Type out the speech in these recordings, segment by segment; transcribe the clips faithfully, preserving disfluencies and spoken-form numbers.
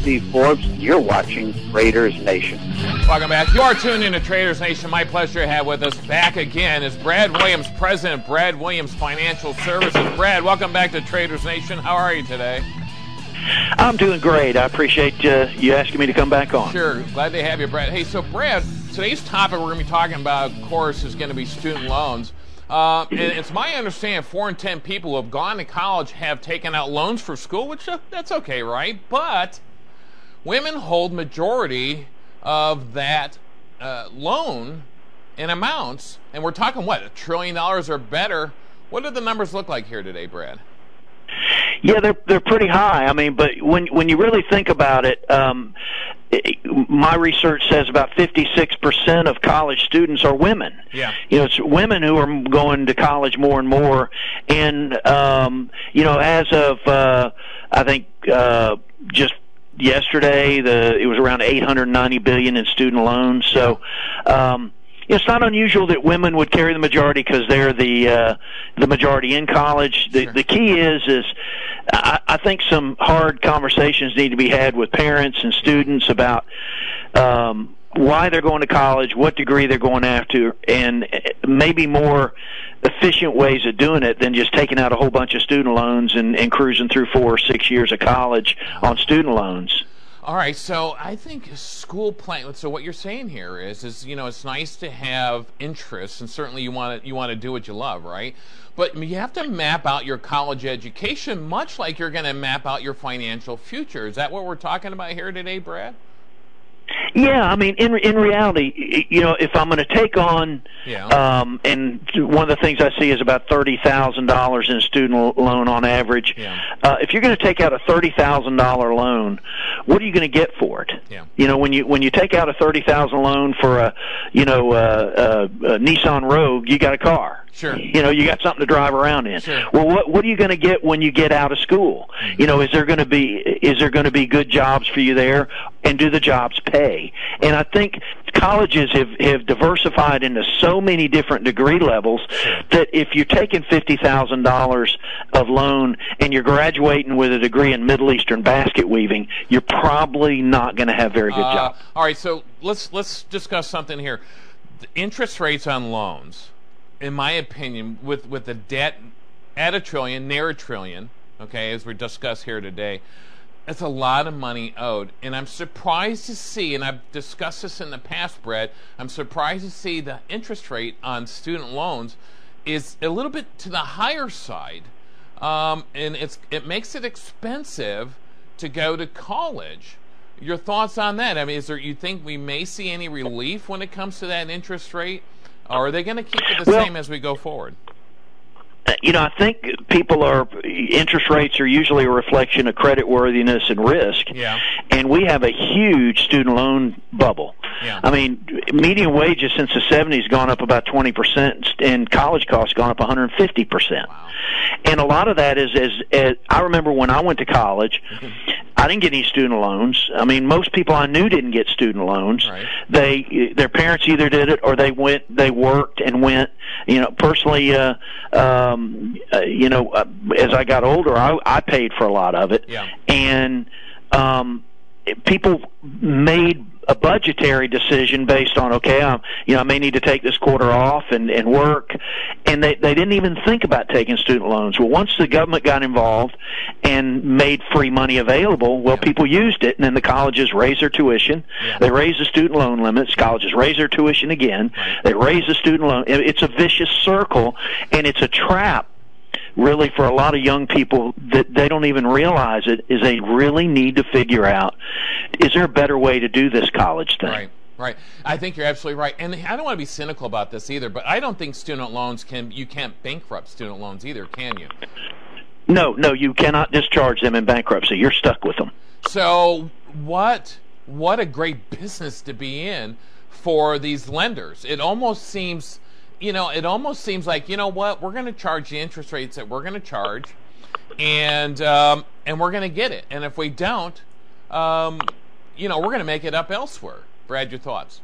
Steve Forbes. You're watching Traders Nation. Welcome back. You are tuned into Traders Nation. My pleasure to have with us back again is Brad Williams, President of Brad Williams Financial Services. Brad, welcome back to Traders Nation. How are you today? I'm doing great. I appreciate uh, you asking me to come back on. Sure. Glad to have you, Brad. Hey, so Brad, today's topic we're going to be talking about, of course, is going to be student loans. Uh, and it's my understanding four in ten people who have gone to college have taken out loans for school, which uh, that's okay, right? But women hold majority of that uh, loan in amounts, and we're talking, what, a trillion dollars or better. What do the numbers look like here today, Brad? Yeah, they're they're pretty high. I mean, but when when you really think about it, um, it my research says about fifty-six percent of college students are women. Yeah. You know, it's women who are going to college more and more. And, um, you know, as of, uh, I think, uh, just yesterday, the it was around eight hundred ninety billion dollars in student loans. So, um, it's not unusual that women would carry the majority because they're the uh, the majority in college. The, sure. the key is is I, I think some hard conversations need to be had with parents and students about um, why they're going to college, what degree they're going after, and maybe more efficient ways of doing it than just taking out a whole bunch of student loans and, and cruising through four or six years of college on student loans. All right, so I think school plan. So what you're saying here is, is you know, it's nice to have interests, and certainly you want to you want to do what you love, right? But you have to map out your college education, much like you're going to map out your financial future. Is that what we're talking about here today, Brad? Yeah, I mean, in in reality, you know, if I'm going to take on, yeah. um, and one of the things I see is about thirty thousand dollars in a student loan on average. Yeah. Uh, if you're going to take out a thirty thousand dollar loan, what are you going to get for it? Yeah. You know, when you when you take out a thirty thousand loan for a, you know, uh, uh, a Nissan Rogue, you got a car. Sure. You know, you got something to drive around in. Sure. Well, what what are you going to get when you get out of school? Mm-hmm. You know, is there going to be is there going to be good jobs for you there, and do the jobs pay? And I think colleges have have diversified into so many different degree levels sure. that if you're taking fifty thousand dollars of loan and you're graduating with a degree in Middle Eastern basket weaving, you're probably not going to have very good uh, jobs. All right, so let's let's discuss something here. The interest rates on loans, in my opinion, with, with the debt at a trillion, near a trillion, okay, as we discuss here today, it's a lot of money owed. And I'm surprised to see, and I've discussed this in the past, Brad, I'm surprised to see the interest rate on student loans is a little bit to the higher side. Um, and it's it makes it expensive to go to college. Your thoughts on that? I mean, is there, you think we may see any relief when it comes to that interest rate? Or are they going to keep it the well, same as we go forward? You know, I think people are, interest rates are usually a reflection of credit worthiness and risk. Yeah. And we have a huge student loan bubble. Yeah. I mean, median wages since the seventies gone up about twenty percent, and college costs gone up one hundred fifty percent. Wow. And a lot of that is, is, is, I remember when I went to college, I didn't get any student loans. I mean, most people I knew didn't get student loans. Right. They, their parents either did it or they went, they worked and went. You know, personally, uh, um, uh, you know, uh, as I got older, I, I paid for a lot of it. Yeah. And um, people made a budgetary decision based on, okay, I'm, you know, I may need to take this quarter off and, and work, and they, they didn't even think about taking student loans. Well, once the government got involved and made free money available, well, yeah. people used it, and then the colleges raised their tuition. Yeah. They raised the student loan limits. Colleges raised their tuition again. Right. They raised the student loan. It's a vicious circle, and it's a trap really for a lot of young people that they don't even realize it, is they really need to figure out, is there a better way to do this college thing? Right, right. I think you're absolutely right. And I don't want to be cynical about this either, but I don't think student loans can, you can't bankrupt student loans either, can you? No, no, you cannot discharge them in bankruptcy. You're stuck with them. So what, what a great business to be in for these lenders. It almost seems... You know, it almost seems like, you know what, we're going to charge the interest rates that we're going to charge, and um, and we're going to get it. And if we don't, um, you know, we're going to make it up elsewhere. Brad, your thoughts?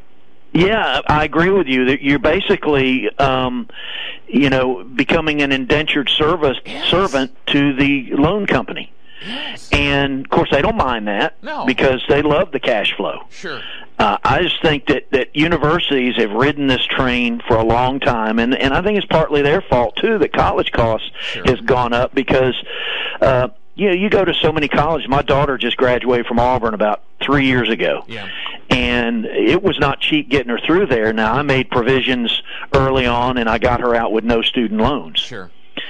Yeah, I agree with you that you're basically, um, you know, becoming an indentured service yes. servant to the loan company. Yes. And, of course, they don't mind that No. because they love the cash flow. Sure. Uh, I just think that, that universities have ridden this train for a long time, and, and I think it's partly their fault, too, that college costs Sure. has gone up because, uh, you know, you go to so many colleges. My daughter just graduated from Auburn about three years ago. Yeah. And it was not cheap getting her through there. Now, I made provisions early on, and I got her out with no student loans. Sure.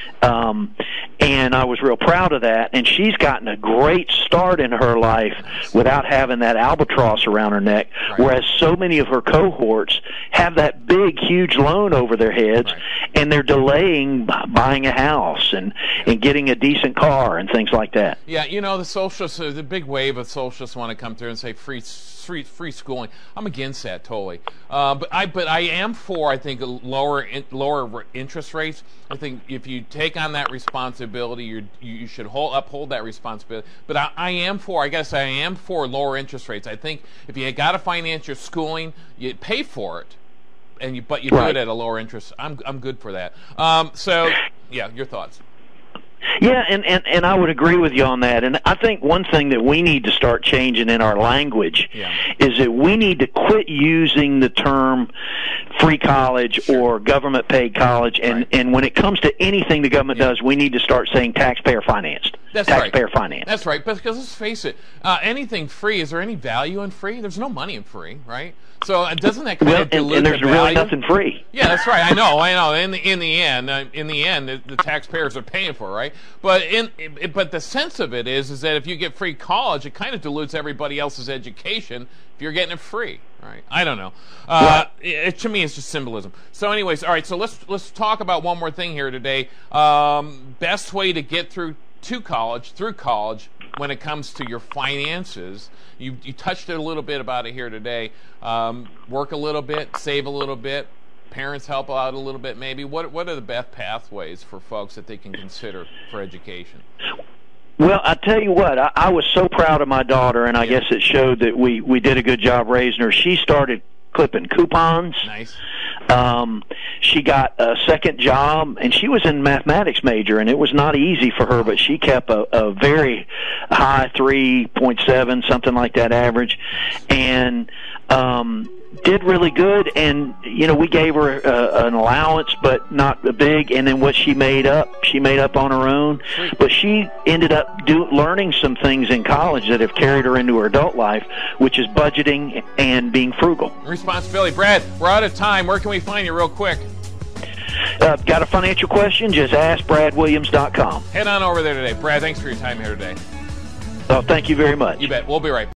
Um, and I was real proud of that. And she's gotten a great start in her life without having that albatross around her neck, Right. whereas so many of her cohorts have that big, huge loan over their heads, Right. and they're delaying b- buying a house and, and getting a decent car and things like that. Yeah, you know, the socialists, uh, the big wave of socialists want to come through and say free, free, free schooling. I'm against that totally. Uh, but I, but I am for, I think, lower, in, lower interest rates. I think if you take on that responsibility, you're, you should hold, uphold that responsibility. But I, I am for, I guess, I am for lower interest rates. I think if you got to finance your schooling, you pay for it. And you, but you do Right. it at a lower interest. I'm, I'm good for that. Um, so, yeah, your thoughts. Yeah, and, and, and I would agree with you on that. And I think one thing that we need to start changing in our language Yeah. is that we need to quit using the term free college or government paid college. And, Right. and when it comes to anything the government Yeah. does, we need to start saying taxpayer financed. That's right. taxpayer financed. That's right. But because let's face it, uh, anything free, is there any value in free? There's no money in free, right? So uh, doesn't that kind Well, of and, dilute and there's the really value? nothing free. Yeah, that's right. I know. I know. In the in the end, uh, in the end, the, the taxpayers are paying for it, right? But in it, but the sense of it is is that if you get free college, it kind of dilutes everybody else's education if you're getting it free, right? I don't know. Uh, it, to me, it's just symbolism. So, anyways, all right. So let's let's talk about one more thing here today. Um, best way to get through to college, through college, when it comes to your finances. You, you touched it a little bit about it here today. Um, work a little bit, save a little bit, parents help out a little bit maybe. What, what are the best pathways for folks that they can consider for education? Well, I tell you what, I, I was so proud of my daughter, and I Yeah. guess it showed that we, we did a good job raising her. She started clipping coupons. Nice. Um, she got a second job, and she was in mathematics major, and it was not easy for her, but she kept a, a very high three point seven, something like that average, and um, did really good. And, you know, we gave her uh, an allowance, but not a big, and then what she made up, she made up on her own. Sweet. But she ended up do, learning some things in college that have carried her into her adult life, which is budgeting and being frugal. Responsibility. Brad, we're out of time. Where can we find you real quick? Uh, got a financial question? Just ask brad williams dot com. Head on over there today. Brad, thanks for your time here today. Oh, thank you very much. You bet. We'll be right back.